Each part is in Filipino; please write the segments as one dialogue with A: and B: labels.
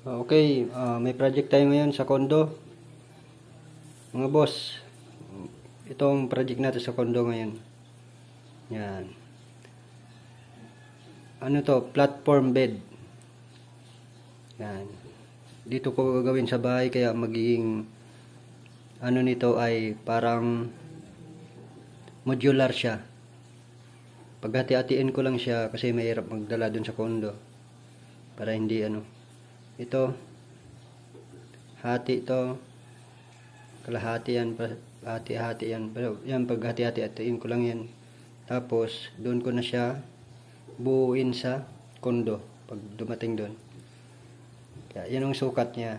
A: Okay, may project tayo ngayon sa condo. Mga boss, itong project natin sa condo ngayon. Yan. Ano to? Platform bed. Yan. Dito ko gagawin sa bahay kaya magiging ano nito ay parang modular siya. Paghati-hatiin ko lang siya kasi mahirap magdala dun sa condo. Para hindi ito hati ito kalahati yan, hati-hati yan, pero yan pag hati-hatiin ko lang yan, tapos doon ko na siya buuin sa condo pag dumating doon. Kaya yan ang sukat niya,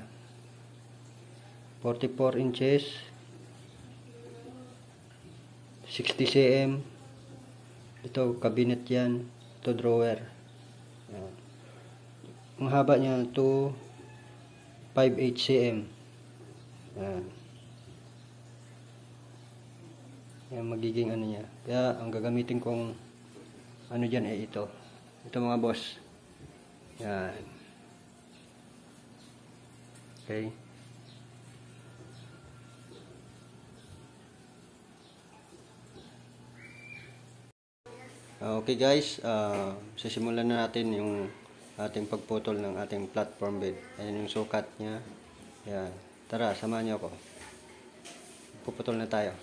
A: 44 inches, 60 cm. Ito cabinet yan, ito drawer. Yan. Ang haba niya 258 cm. Yan. Yan magiging ano niya. Kaya ang gagamitin kong ano dyan ay ito. Ito mga boss. Yan. Okay. Okay guys, sisimulan na natin yung ating pagputol ng ating platform bed. Ayan yung sukat niya. Yan. Tara, samahan niyo ako. Puputol na tayo.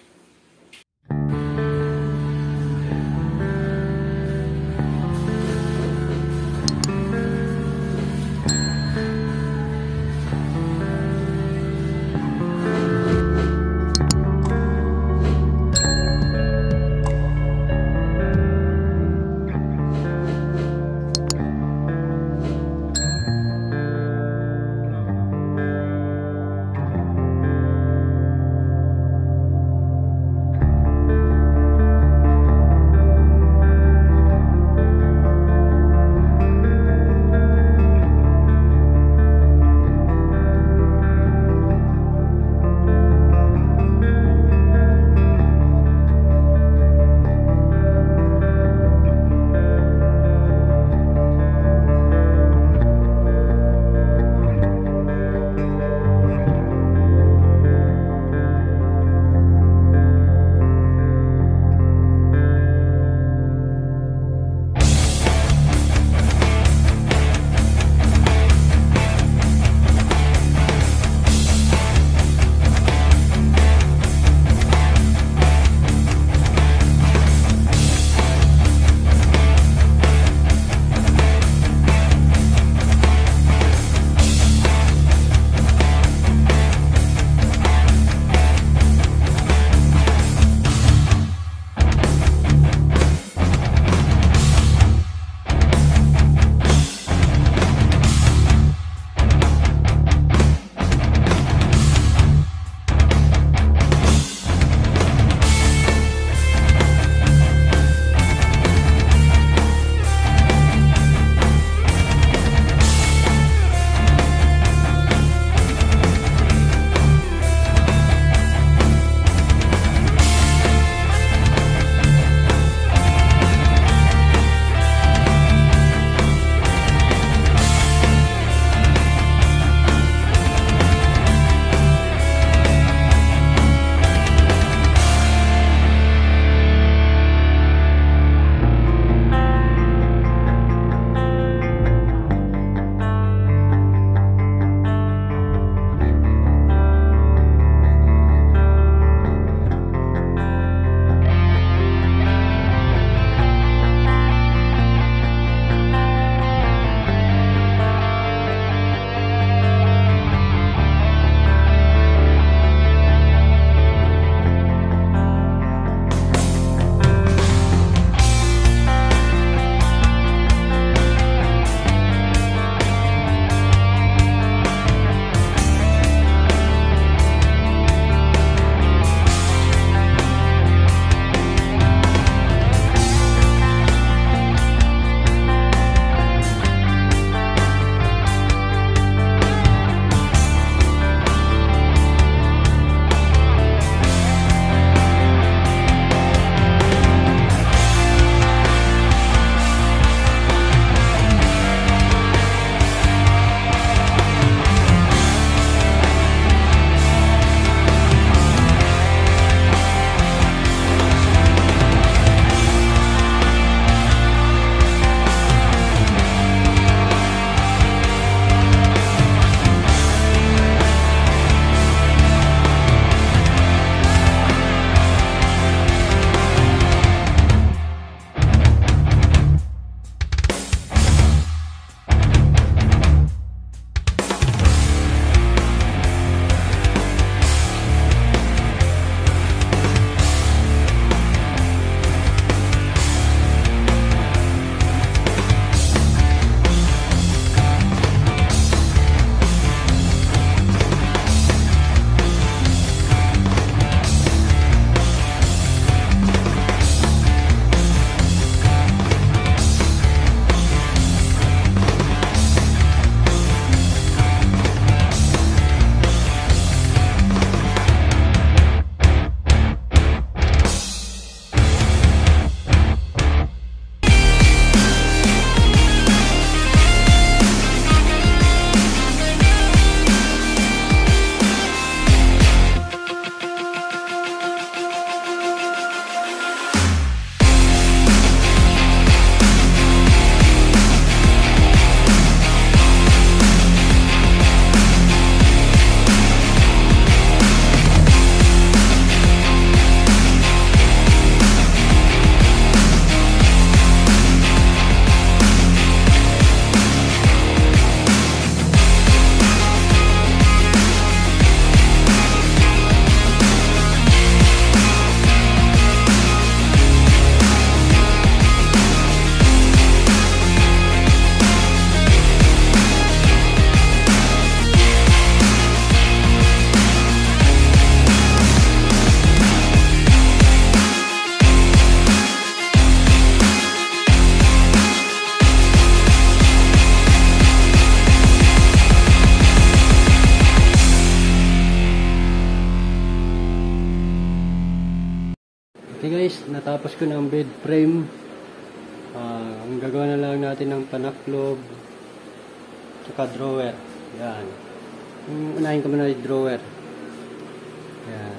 A: Natapos ko na ang bed frame. Ang gagawa na lang natin ng panaklob tsaka drawer. Yan. Unahin ko muna yung drawer. Yan.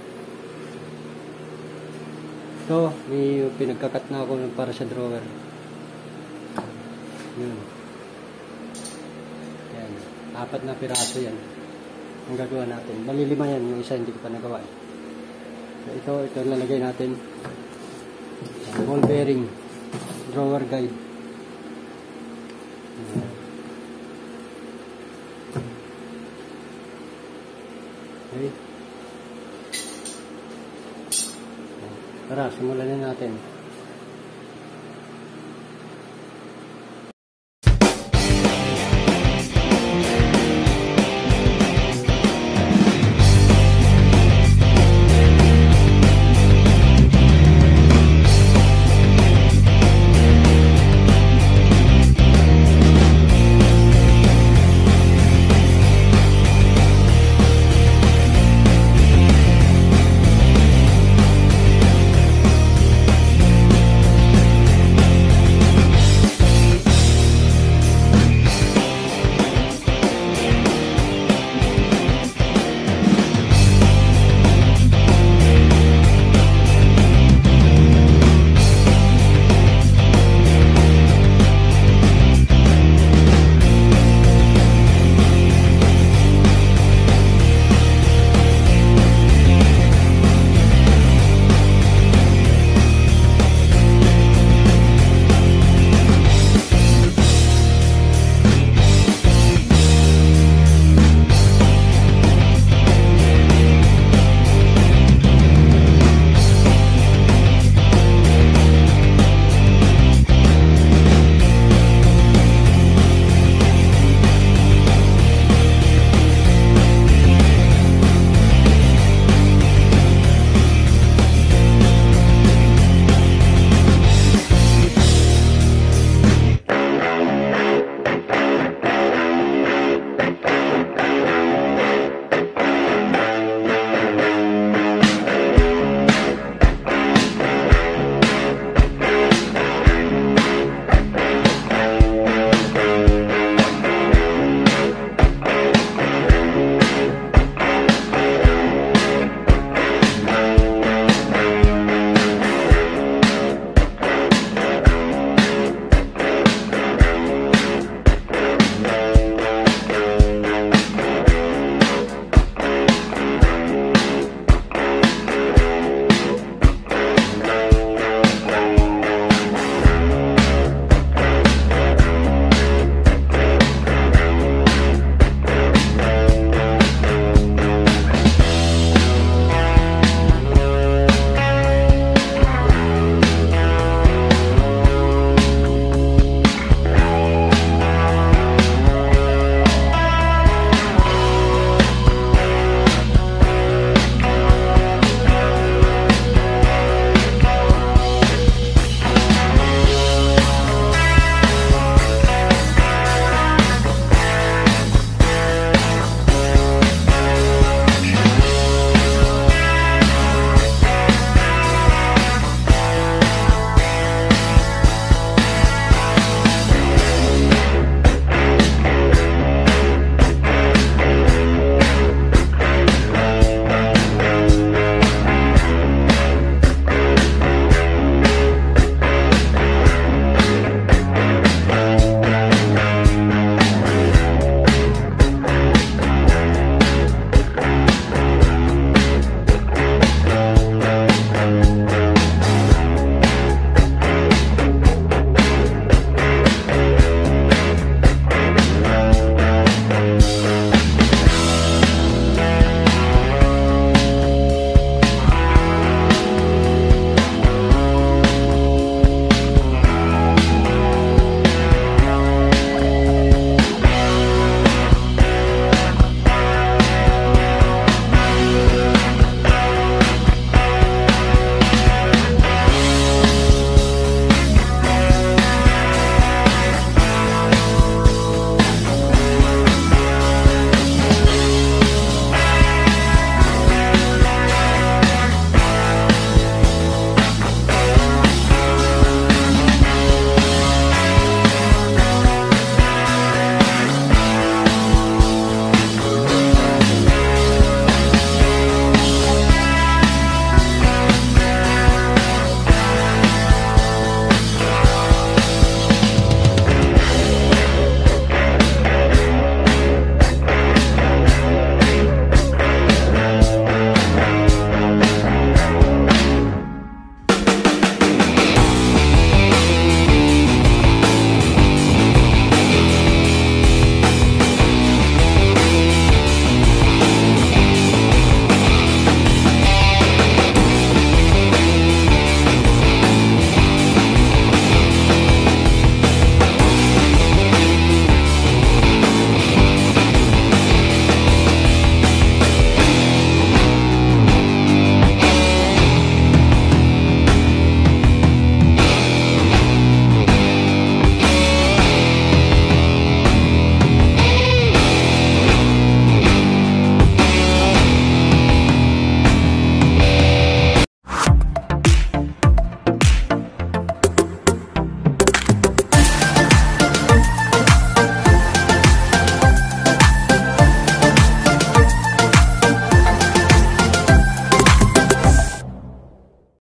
A: Ito, may pinagkakat na ako para sa drawer. Yun. Yan. 4 na piraso yan. Ang gagawa natin. Bali 5 yan. Yung isa hindi ko pa nagawa. So, ito lalagay natin. Ball bearing. Drawer guide. Okay. Tara, simulan na natin.